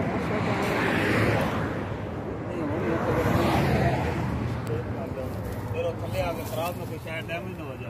फिर थले आके खराब ना कोई शायद डैमेज ना हो